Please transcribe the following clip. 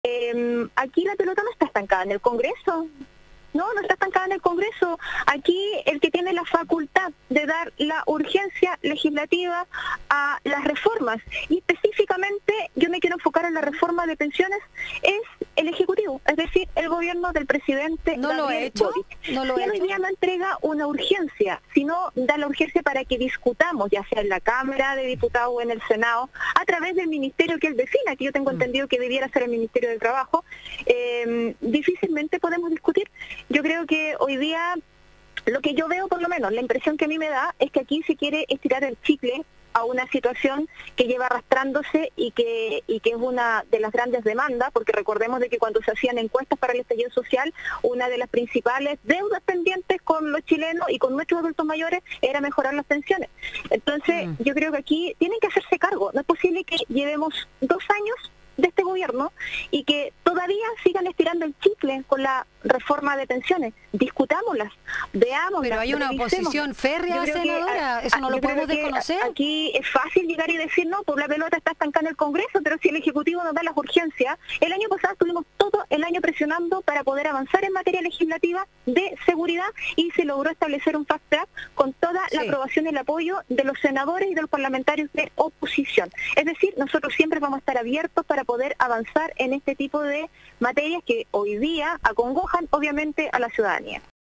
Aquí la pelota no está estancada en el Congreso. No está estancada en el Congreso. Aquí el que tiene la facultad de dar la urgencia legislativa a las reformas, y específicamente yo me quiero enfocar en la reforma de pensiones, es el Ejecutivo, es decir, el gobierno del presidente ¿No Gabriel lo he hecho? Boric. ¿No lo he Hoy hecho? día no entrega una urgencia, sino da la urgencia para que discutamos, ya sea en la Cámara de Diputados o en el Senado, a través del ministerio que él defina, que yo tengo entendido que debiera ser el Ministerio del Trabajo. Difícilmente podemos discutir. Yo creo que hoy día, lo que yo veo, por lo menos, la impresión que a mí me da, es que aquí se quiere estirar el chicle a una situación que lleva arrastrándose y que es una de las grandes demandas, porque recordemos de que cuando se hacían encuestas para el estallido social, una de las principales deudas pendientes con los chilenos y con nuestros adultos mayores era mejorar las pensiones. Entonces, yo creo que aquí tienen que hacerse cargo. No es posible que llevemos 2 años de este gobierno y que todavía sigan estirando el chicle con la reforma de pensiones. Discutámoslas, veámoslas. Pero hay una oposición férrea, senadora, eso no lo podemos desconocer. Aquí es fácil llegar y decir, no, pues la pelota está estancada en el Congreso, pero si el Ejecutivo nos da las urgencias, el año pasado estuvimos todo el año presionando para poder avanzar en materia legislativa de seguridad y se logró establecer un fast track con toda la aprobación y el apoyo de los senadores y de los parlamentarios de oposición. Es decir, nosotros siempre vamos a estar abiertos para poder avanzar en este tipo de materias que hoy día acongojan obviamente a la ciudadanía.